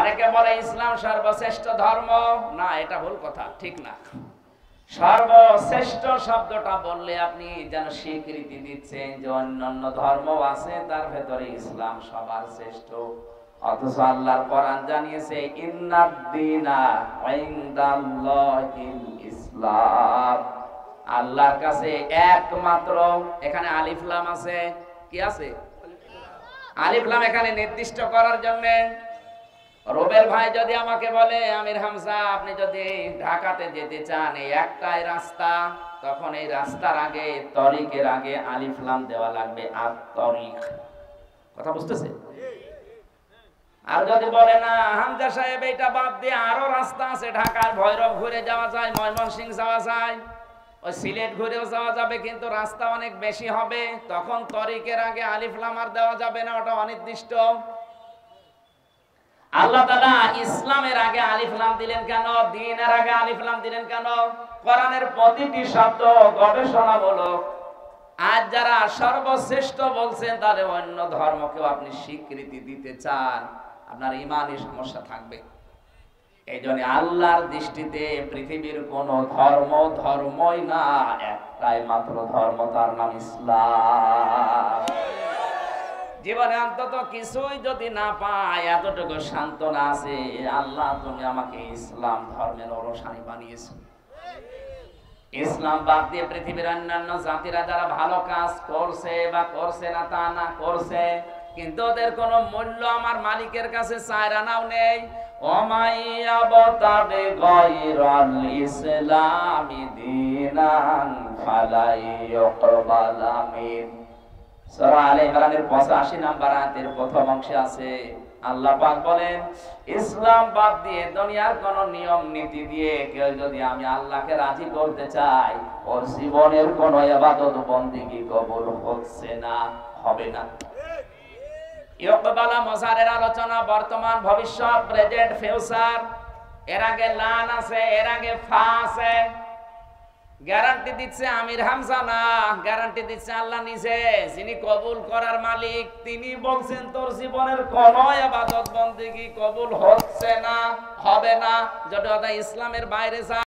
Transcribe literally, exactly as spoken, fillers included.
অনেকে বলে ইসলাম সর্বশ্রেষ্ঠ ধর্ম, না এটা ভুল কথা, ঠিক না। সর্বশ্রেষ্ঠ শব্দটা বললে আপনি যেন স্বীকৃতি দিচ্ছেন যে অন্যান্য ধর্ম আছে, তার ভেতরে ইসলাম সবার শ্রেষ্ঠ। অথচ আল্লাহর কোরআন জানিয়েছে ইন্নাদ-দীনা ইনদাল্লাহিল ইসলাম, আল্লাহর কাছে একমাত্র, এখানে আলিফ লাম আছে, কি আছে? আলিফ লাম এখানে নির্দিষ্ট করার জন্য। রবের ভাই যদি আমাকে বলে আমির হামজা আপনি যদি ঢাকাতে যেতে চান এই একটাই রাস্তা, তখন এই রাস্তার আগে তরিকের আগে আলিফ লাম দেওয়া লাগবে, আর তরিক, কথা বুঝতেছে? আর যদি বলে না হামজা সাহেব এটা বাদ দিয়ে আরো রাস্তা আছে, ঢাকার ভৈরব ঘুরে যাওয়া যায়, ময়মনসিংহ যাওয়া যায়, ওই সিলেট ঘুরেও যাওয়া যাবে, কিন্তু রাস্তা অনেক বেশি হবে, তখন তরিকের আগে আলিফ লাম আর দেওয়া যাবে না, ওটা অনির্দিষ্ট। আল্লাহ তাআলা ইসলামের আগে আলিফ লাম দিলেন কেন? দ্বীনের আগে আলিফ লাম দিলেন কেন? কোরআনের প্রতিটি শব্দ গবেষণামূলক। আজ যারা সর্বশ্রেষ্ঠ বলছেন তাদের অন্য ধর্মকেও আপনি স্বীকৃতি দিতে চান, আপনার ঈমানের সমস্যা থাকবে। এই জন্য আল্লাহর দৃষ্টিতে পৃথিবীর কোন ধর্ম ধর্মই না, একটাই মাত্র ধর্ম, তার নাম ইসলাম। জীবনে অন্তত কিছুই যদি না পায়, এতটুকু সান্ত্বনা আছে, আল্লাহ তুমি আমাকে ইসলাম ধর্মের অনুসারী বানিয়েছো। ইসলাম বাদ দিয়ে পৃথিবীর অন্যান্য জাতিরা যারা ভালো কাজ করছে বা করছে না তা না, করছে, কিন্তু ওদের কোনো মূল্য আমার মালিকের কাছে চায় আনাও নেই। ওমাইয়া বতাবে গায়রাল ইসলামি দীনান ফালাই ইউকবালা মিন। সূরা আলে ইমরানের পঁচাশি নম্বর আয়াতের প্রথম অংশে আছে, আল্লাহ পাক বলেন ইসলাম বাদ দিয়ে দুনিয়ার কোন নিয়ম নীতি দিয়ে কেউ যদি আমি আল্লাহকে রাজি করতে চাই, ওর জীবনের কোন ইবাদত বন্দেগী কবুল হচ্ছে না, হবে না। ইউকবালা মুজারের আলোচনা বর্তমান, ভবিষ্যৎ, প্রেজেন্ট, ফিউচার। এর আগে লান আছে, এর আগে ফা আছে। গ্যারান্টি দিচ্ছে আমির হামজা না, গ্যারান্টি দিচ্ছে আল্লাহ নিজে, যিনি কবুল করার মালিক। তিনি বলছেন তোর জীবনের কোন ইবাদত বন্দেগী কবুল হচ্ছে না, হবে না, যদি ইসলামের বাইরে যা